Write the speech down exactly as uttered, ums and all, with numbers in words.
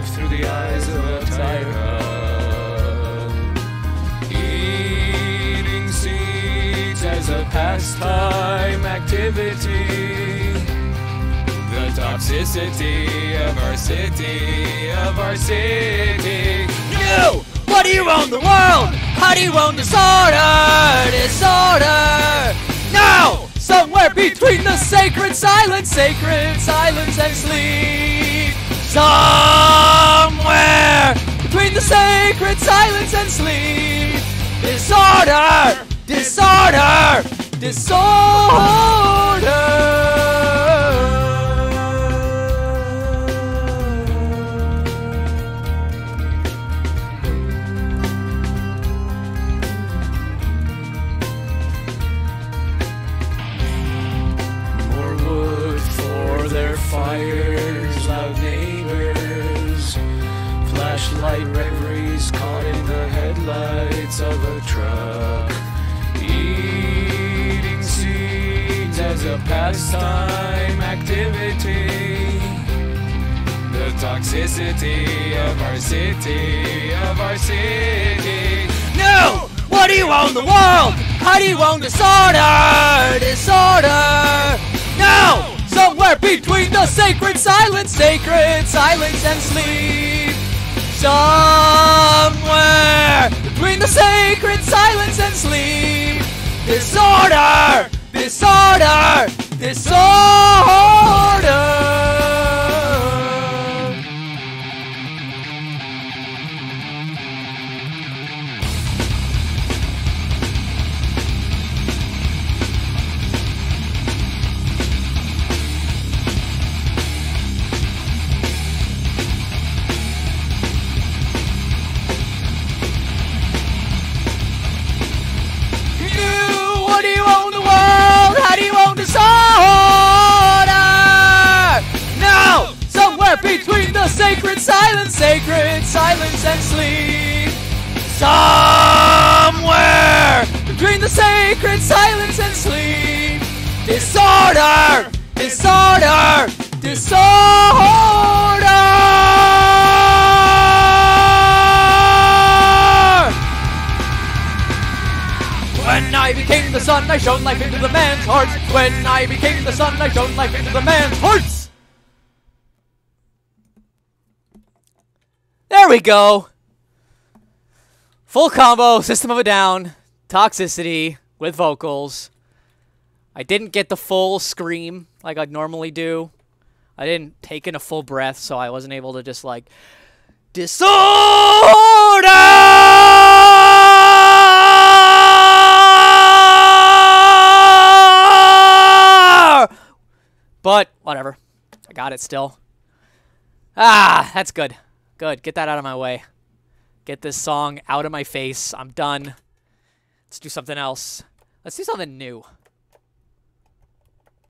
life through the eyes of a tyrant. Eating seeds as a pastime activity. The toxicity of our city, of our city. You! What do you own the world? How do you own disorder? Disorder! No! Somewhere between the sacred silence, sacred silence and sleep. Somewhere between the sacred silence and sleep. Disorder! Disorder! Disorder! Fires, loud neighbors, flashlight reveries caught in the headlights of a truck. Eating seeds as a pastime activity. The toxicity of our city, of our city. No! What do you own the world? How do you own disorder? Disorder! No! Somewhere between the sacred silence, sacred silence and sleep. Somewhere between the sacred silence and sleep. Disorder! Disorder! Disorder! What do you own the world? How do you own disorder? No! Somewhere between the sacred silence, sacred silence and sleep. Somewhere between the sacred silence and sleep. Disorder! Disorder! Disorder! When I became the sun, I shone life into the man's hearts. When I became the sun, I shone life into the man's hearts. There we go. Full combo, System of a Down, Toxicity with vocals. I didn't get the full scream like I'd normally do. I didn't take in a full breath, so I wasn't able to just like disorder. But, whatever. I got it still. Ah, that's good. Good. Get that out of my way. Get this song out of my face. I'm done. Let's do something else. Let's do something new.